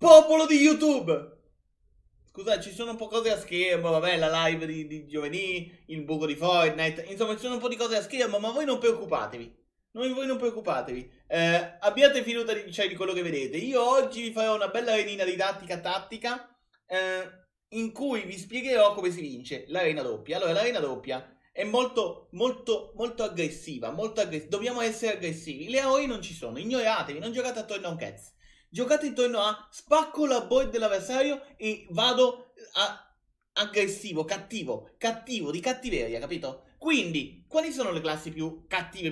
Popolo di YouTube! Scusa, ci sono un po' cose a schermo, vabbè, la live di giovedì, il buco di Fortnite, insomma, ci sono un po' di cose a schermo, ma voi non preoccupatevi. Voi non preoccupatevi. Abbiate fiducia di quello che vedete. Io oggi vi farò una bella arenina didattica tattica in cui vi spiegherò come si vince l'arena doppia. Allora, l'arena doppia è molto aggressiva, dobbiamo essere aggressivi. Le AOE non ci sono, ignoratevi, non giocate attorno a un cazzo. Giocate intorno a spacco la board dell'avversario e vado aggressivo, cattivo, di cattiveria, capito? Quindi, quali sono le classi più cattive,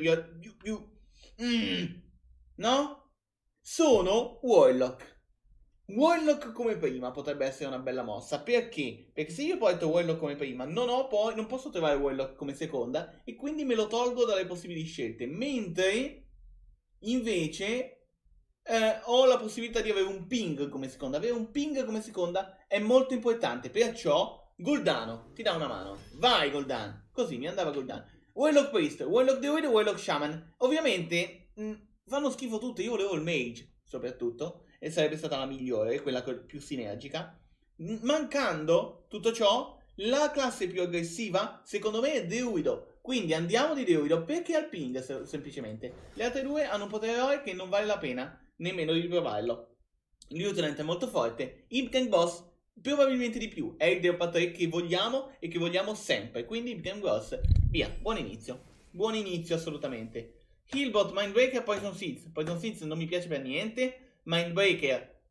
no? Sono Warlock. Warlock come prima potrebbe essere una bella mossa. Perché? Perché se io porto Warlock come prima, non posso trovare Warlock come seconda e quindi me lo tolgo dalle possibili scelte. Mentre, invece, ho la possibilità di avere un ping come seconda. Avere un ping come seconda è molto importante. Perciò, Goldano ti dà una mano. Vai, Goldan. Così mi andava Goldan. Warlock Priest, Warlock Druid e Warlock Shaman. Ovviamente, fanno schifo tutte. Io volevo il Mage, soprattutto. E sarebbe stata la migliore, quella più sinergica. Mancando tutto ciò, la classe più aggressiva, secondo me, è Druido. Quindi andiamo di Druido perché al ping, semplicemente. Le altre due hanno un potere eroe che non vale la pena nemmeno di provarlo. Lieutenant è molto forte. Imp Boss probabilmente di più. È il Deopa 3 che vogliamo e che vogliamo sempre. Quindi Imp Boss, via, buon inizio. Buon inizio assolutamente. Healbot, Mindbreaker, Poison Seeds. Poison Seeds non mi piace per niente. Mindbreaker,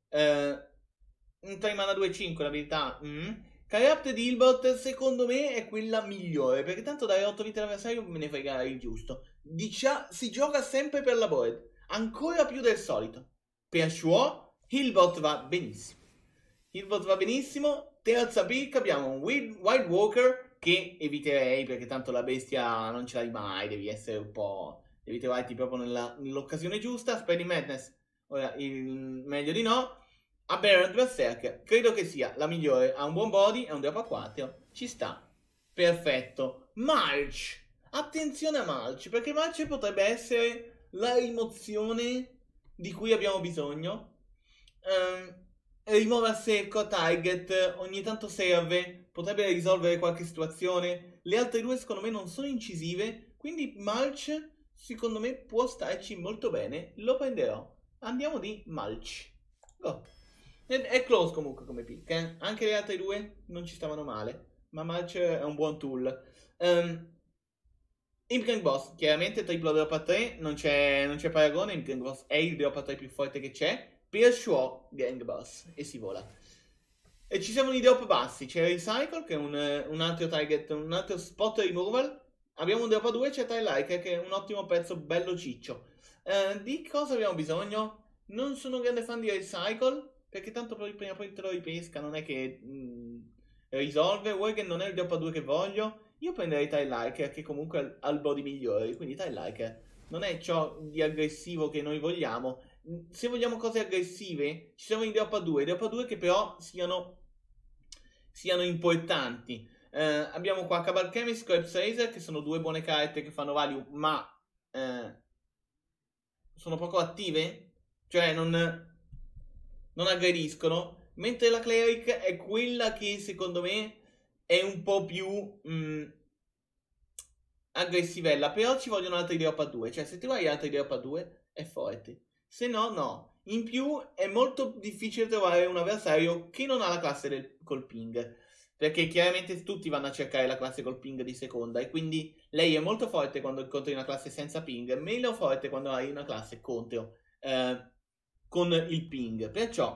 un 3 mana 2-5 la verità. Corrupted Healbot secondo me è quella migliore, perché tanto dare 8 vite all'avversario me ne frega il giusto. Si gioca sempre per la board, ancora più del solito. Perciò Healbot va benissimo. Healbot va benissimo. Terza pick abbiamo un Wild Walker che eviterei perché tanto la bestia non ce l'hai mai, devi essere un po'... devi trovarti proprio nell'occasione giusta. Spreading Madness, ora meglio di no. Aberrant Berserk, credo che sia la migliore, ha un buon body, è un drop a 4, ci sta, perfetto. Mulch, attenzione a Mulch, perché Mulch potrebbe essere la rimozione di cui abbiamo bisogno. Rimuove a secco, target, ogni tanto serve, potrebbe risolvere qualche situazione. Le altre due secondo me non sono incisive, quindi Mulch secondo me può starci molto bene, lo prenderò. Andiamo di Mulch. Go. È close comunque come pick, eh? Anche le altre due non ci stavano male, ma Mulch è un buon tool. Imp Boss, chiaramente triplo drop a 3, non c'è paragone, Imp Boss è il drop a 3 più forte che c'è, Perciò Gang Boss, e si vola. E ci siamo i drop bassi, c'è Recycle che è un altro target, un altro spot removal, abbiamo un drop a 2, c'è Like che è un ottimo pezzo bello ciccio. Di cosa abbiamo bisogno? Non sono un grande fan di Recycle, perché tanto prima poi te lo ripesca, non è che risolve. Worgen non è il drop a 2 che voglio. Io prenderei Like che comunque ha il body migliore, quindi Like non è ciò di aggressivo che noi vogliamo. Se vogliamo cose aggressive, ci sono i drop a 2 che però siano importanti. Abbiamo qua Cabal Chemist, Corpse Razer, che sono due buone carte che fanno value, ma sono poco attive, cioè non aggrediscono, mentre la Cleric è quella che secondo me è un po' più aggressivella, però ci vogliono altri drop a 2, cioè se ti vai altri drop a 2 è forte, se no no. In più è molto difficile trovare un avversario che non ha la classe col ping, perché chiaramente tutti vanno a cercare la classe col ping di seconda, e quindi lei è molto forte quando incontri una classe senza ping, meno forte quando hai una classe contro con il ping.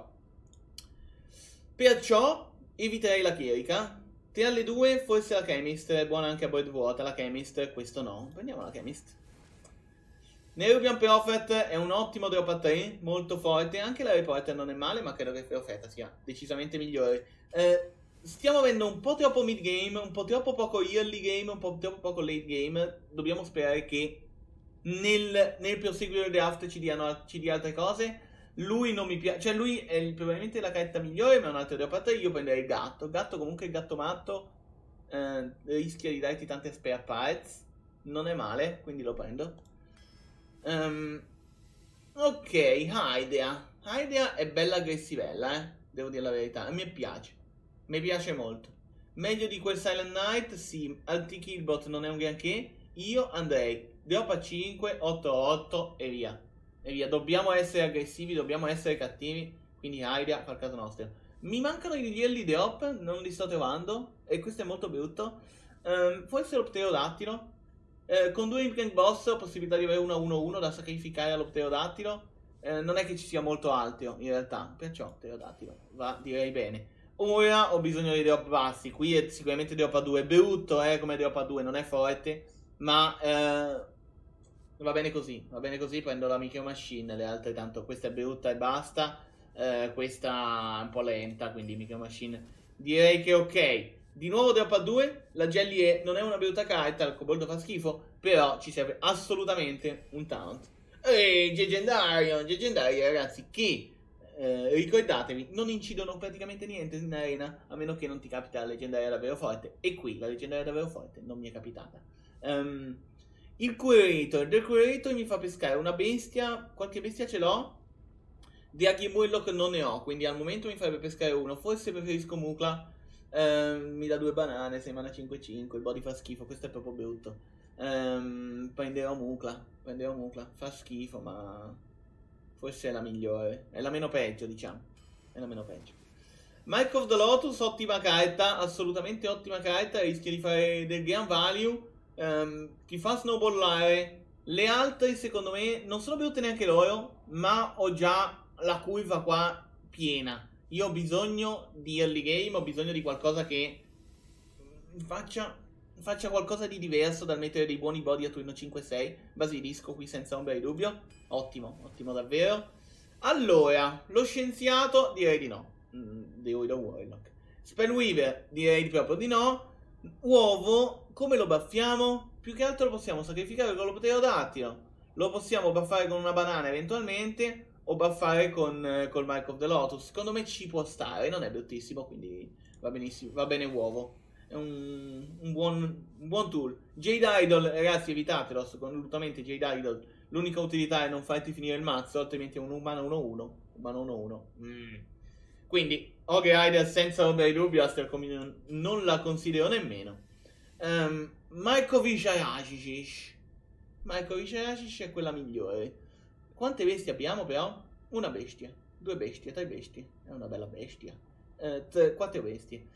Perciò eviterei la chierica. Tra le due forse la Chemist è buona anche a board vuota. La Chemist, questo no. Prendiamo la Chemist. Nerubian Prophet è un ottimo drop a 3, molto forte. Anche la Reporter non è male, ma credo che Profeta sia decisamente migliore. Stiamo avendo un po' troppo mid game, un po' troppo poco early game, un po' troppo poco late game. Dobbiamo sperare che nel proseguire del draft ci dia altre cose. Lui non mi piace, cioè lui è probabilmente la carta migliore, ma è un altro drop a 3. Io prenderei il gatto. Gatto comunque, il gatto matto rischia di darti tante spare parts. Non è male, quindi lo prendo. Ok, Haidea. Hylia è bella aggressivella, devo dire la verità. A me piace. Mi piace molto. Meglio di quel Silent Knight, sì. Anti-Killbot non è un granché. Io andrei drop a 5, 8-8 e via. E via. Dobbiamo essere aggressivi, dobbiamo essere cattivi. Quindi Hylia, fa il caso nostro. Mi mancano i livelli drop, non li sto trovando. E questo è molto brutto. Forse lo pterodattilo. Con 2 Implant Boss ho possibilità di avere 1-1-1 da sacrificare allo pterodattilo. Non è che ci sia molto altro in realtà, perciò pterodattilo va, direi bene. Ora ho bisogno di drop bassi. Qui è sicuramente drop a 2. Brutto come drop a 2, non è forte, ma va bene così. Va bene così, prendo la Micro Machine. Le altre tanto, questa è brutta e basta. Questa è un po' lenta, quindi Micro Machine direi che ok. Di nuovo drop a 2. La Jelly non è una brutta carta, il Coboldo fa schifo, però ci serve assolutamente un taunt. Leggendario ragazzi, che ricordatevi, non incidono praticamente niente in arena, a meno che non ti capita la leggendaria davvero forte. E qui la leggendaria davvero forte non mi è capitata. Il Curator mi fa pescare una bestia. Qualche bestia ce l'ho. Di Agimurlock non ne ho, quindi al momento mi farebbe pescare uno. Forse preferisco Mukla. Mi dà 2 banane, 6 mana 5-5. Il body fa schifo, questo è proprio brutto. Prenderò Mukla. Fa schifo, ma forse è la migliore. È la meno peggio, diciamo. È la meno peggio. Mark of the Lotus, ottima carta. Assolutamente ottima carta. Rischia di fare del gran value. Ti fa snowballare. Le altre, secondo me, non sono brutte neanche loro, ma ho già la curva qua piena. Io ho bisogno di early game, ho bisogno di qualcosa che faccia qualcosa di diverso dal mettere dei buoni body a turno 5-6. Basilisco qui senza ombra di dubbio. Ottimo davvero. Allora, lo scienziato direi di no. Devo da Warlock. Spellweaver direi proprio di no. Uovo, come lo buffiamo? Più che altro lo possiamo sacrificare con lo pterodattilo. Lo possiamo buffare con una banana eventualmente, o buffare col Mark of the Lotus. Secondo me ci può stare, non è bruttissimo, quindi va benissimo, va bene uovo. È un buon tool. Jade Idol, ragazzi, evitatelo assolutamente. Jade Idol, l'unica utilità è non farti finire il mazzo, altrimenti è un umano 1-1. Quindi Ogre Rider senza ombra di dubbio, Aster Communion non la considero nemmeno. Markovic Aracic è quella migliore. Quante bestie abbiamo però? Una bestia, 2 bestie, 3 bestie. È una bella bestia. 4 bestie.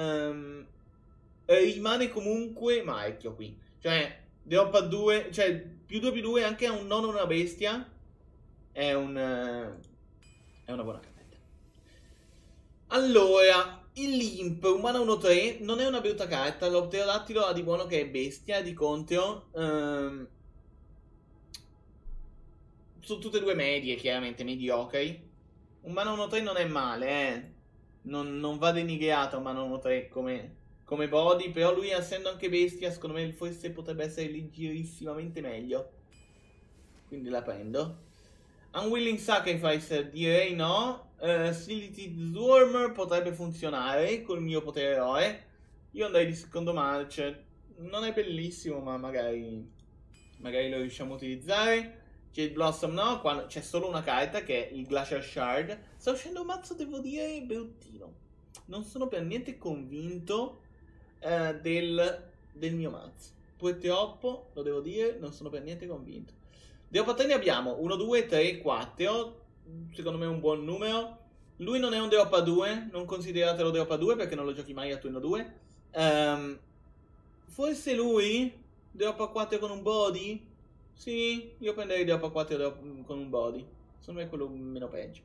Rimane comunque marchio qui. Cioè, drop a 2, cioè più 2/2 anche a un non una bestia. È una buona carta. Allora, il Limp, umana 1-3, non è una brutta carta. Lo pterodattilo ha di buono che è bestia, di contro. Sono tutte e 2 medie, chiaramente, mediocri. Umana 1-3 non è male, non va denigriato umana 1-3 come body, però lui essendo anche bestia, secondo me forse potrebbe essere leggerissimamente meglio. Quindi la prendo. Unwilling Sacrifice direi no. Slitted Swarmer potrebbe funzionare col mio potere eroe. Io andrei di secondo march. Non è bellissimo, ma magari lo riusciamo a utilizzare. Jade Blossom no, qua c'è solo una carta che è il Glacial Shard. Sta uscendo un mazzo, devo dire, bruttino. Non sono per niente convinto del mio mazzo. Purtroppo, lo devo dire, non sono per niente convinto. Drop ne abbiamo 1, 2, 3, 4. Secondo me è un buon numero. Lui non è un drop a 2. Non consideratelo drop a 2 perché non lo giochi mai a turno 2. Forse lui drop a 4 con un body? Sì, io prenderei drop a 4 con un body. Secondo me è quello meno peggio.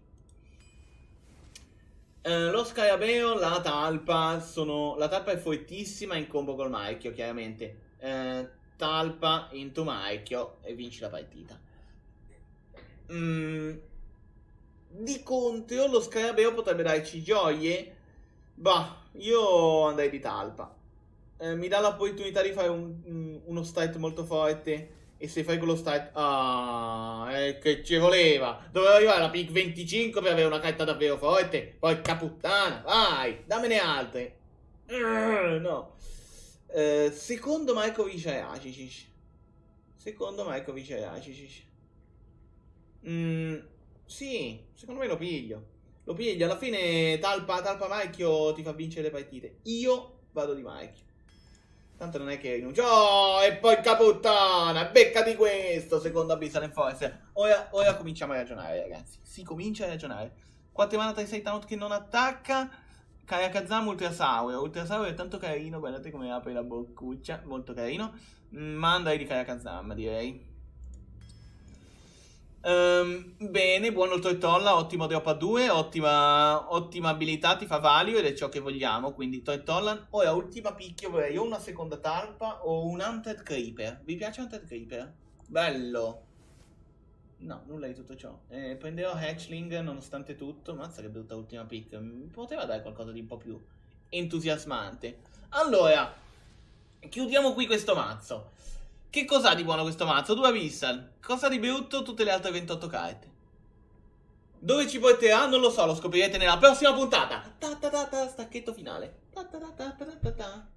Lo Scarabeo, la talpa la talpa è fortissima in combo col marchio, chiaramente. Talpa into marchio e vinci la partita. Di contro lo Scarabeo potrebbe darci gioie. Bah, io andrei di talpa. Mi dà l'opportunità di fare uno start molto forte. E se fai quello start... che ci voleva. Dovevo arrivare alla pick 25 per avere una carta davvero forte. Porca puttana, vai, dammene altre. No. Secondo Markovic Aracic. Sì, secondo me lo piglio. Lo piglio, alla fine Talpa Marchio ti fa vincere le partite. Io vado di Marchio. Tanto non è che rinuncio. Oh, e poi caputtana, beccati questo, secondo Abyssal Force. Ora cominciamo a ragionare, ragazzi. Si comincia a ragionare. 4 mana 3-6 Taunt che non attacca. Karakazam Ultrasauro. Ultrasauro è tanto carino, guardate come apre la boccuccia, molto carino. Mandai di Karakazam, direi. Bene, buono il Tortolla, ottimo drop a 2, ottima abilità, ti fa value ed è ciò che vogliamo, quindi Tortolla. Ora, ultima picchio, vorrei o una seconda talpa o un Hunted Creeper. Vi piace Hunted Creeper? Bello. No, nulla di tutto ciò. Prenderò Hatchling nonostante tutto. Mazza che brutta ultima pick. Mi poteva dare qualcosa di un po' più entusiasmante. Allora, chiudiamo qui questo mazzo. Che cos'ha di buono questo mazzo? 2 Abyssal. Cosa di brutto? Tutte le altre 28 carte. Dove ci porterà? Non lo so, lo scoprirete nella prossima puntata. Stacchetto finale.